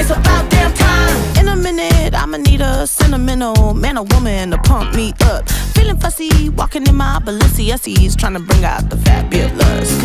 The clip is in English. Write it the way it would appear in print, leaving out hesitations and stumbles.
it's about damn time. In a minute, I'ma need a sentimental man or woman to pump me up. Feeling fussy, walking in my Balenciennes, trying to bring out the fabulous.